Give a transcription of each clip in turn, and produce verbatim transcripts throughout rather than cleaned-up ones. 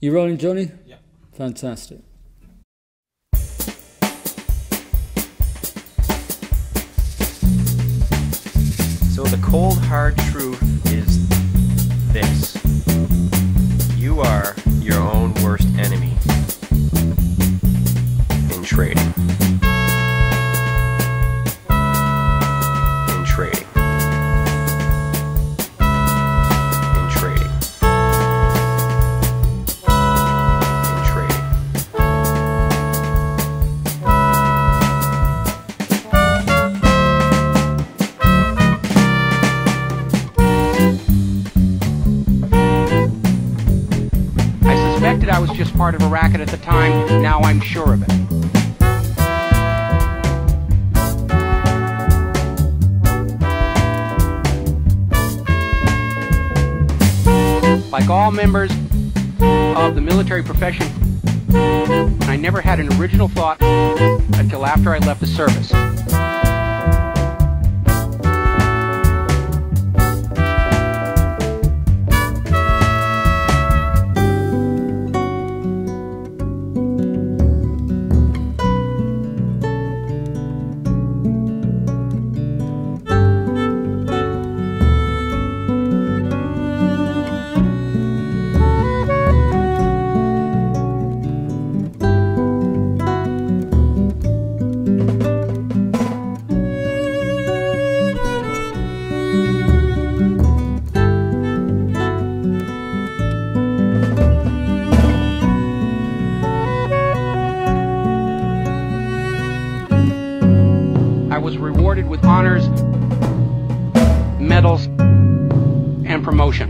You rolling, Johnny? Yeah. Fantastic. So the cold hard truth is this. You are your own worst enemy in trading. In trading. In trading. In trading. I was just part of a racket at the time. Now I'm sure of it. Like all members of the military profession, I never had an original thought until after I left the service. With honors, medals, and promotion.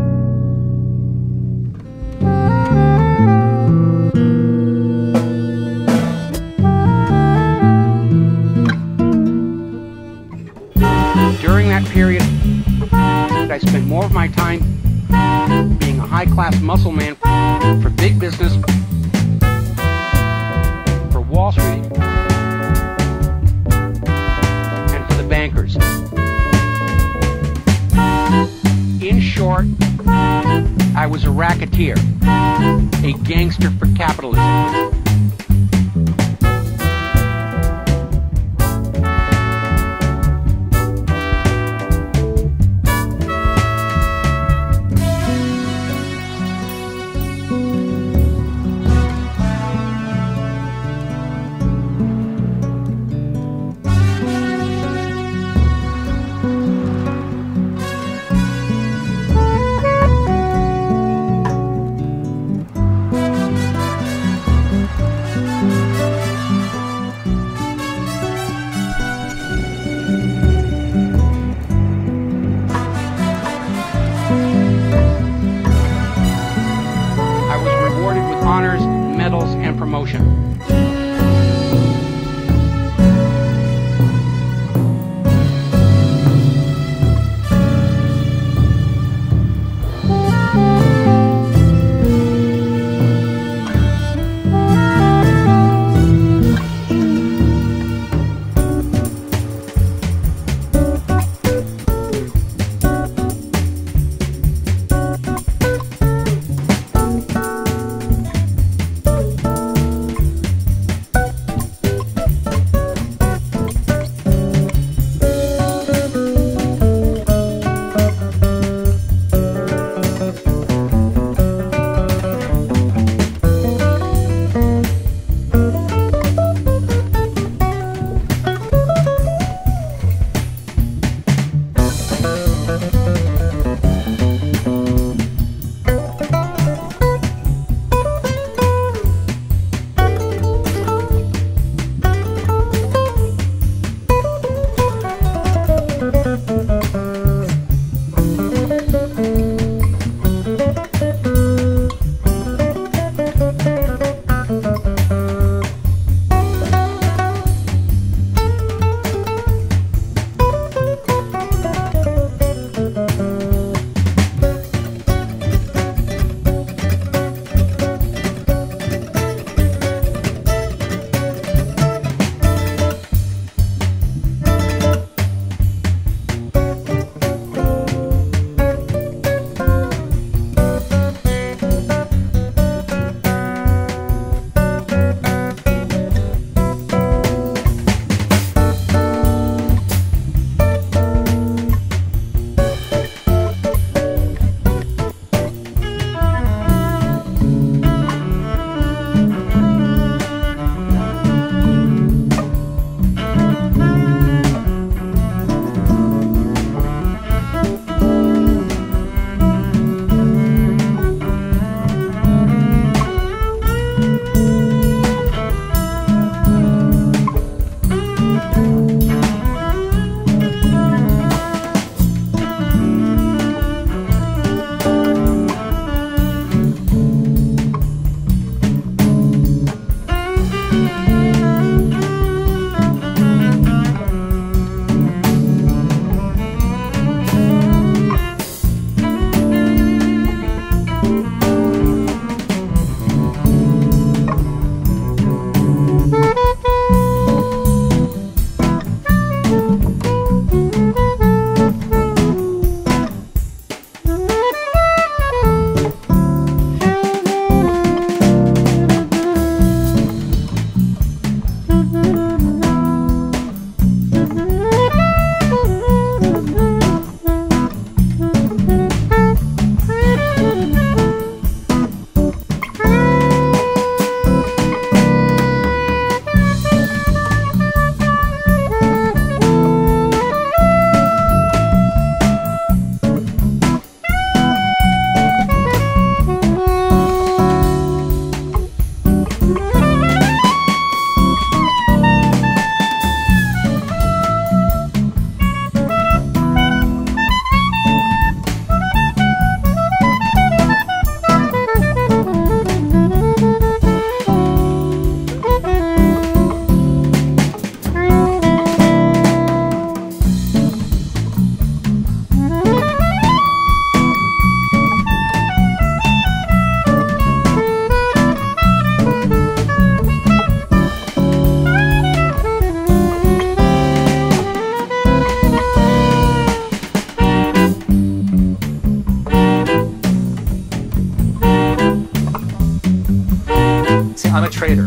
During that period, I spent more of my time being a high-class muscle man for big business, for Wall Street, bankers. In short, I was a racketeer, a gangster for capitalism. traitor.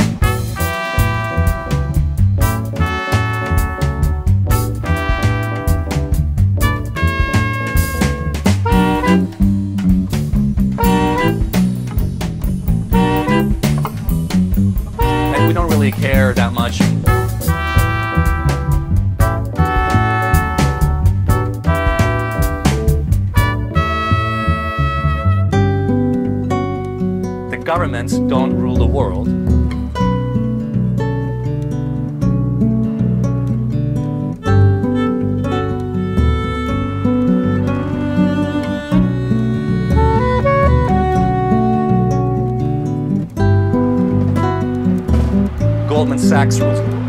And we don't really care that much. Governments don't rule the world. Goldman Sachs rules the world.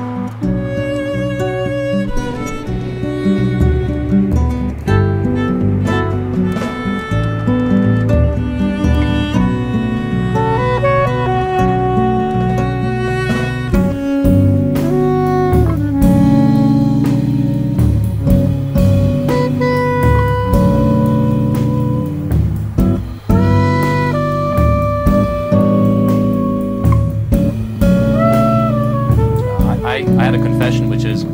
I had a confession, which is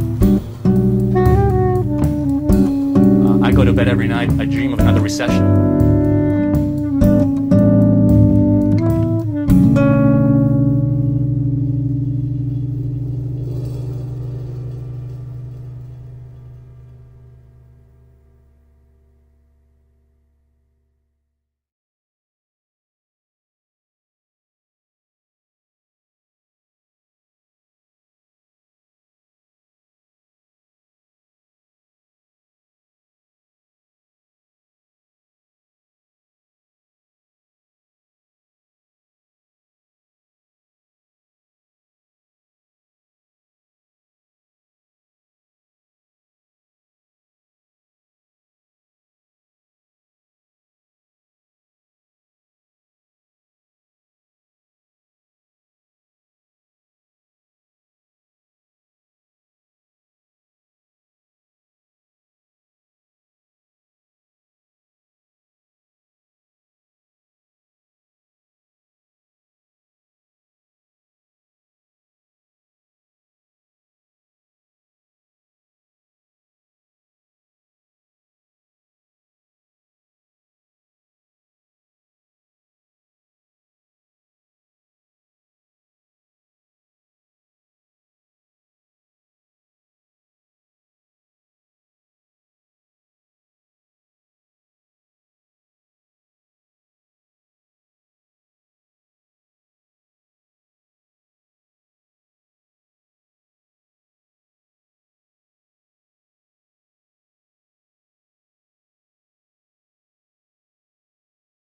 uh, I go to bed every night, I dream of another recession.